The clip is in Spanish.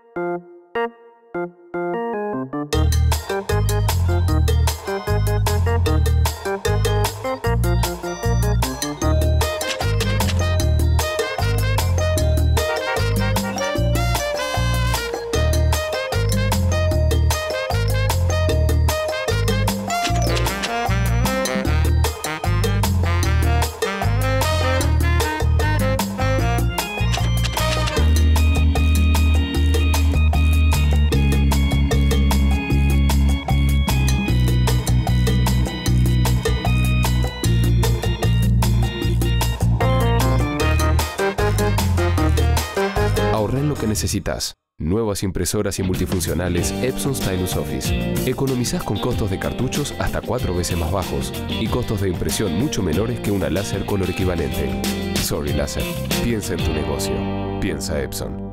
Ahorra en lo que necesitas. Nuevas impresoras y multifuncionales Epson Stylus Office. Economizás con costos de cartuchos hasta 4 veces más bajos y costos de impresión mucho menores que una láser color equivalente. Sorry Láser, piensa en tu negocio. Piensa Epson.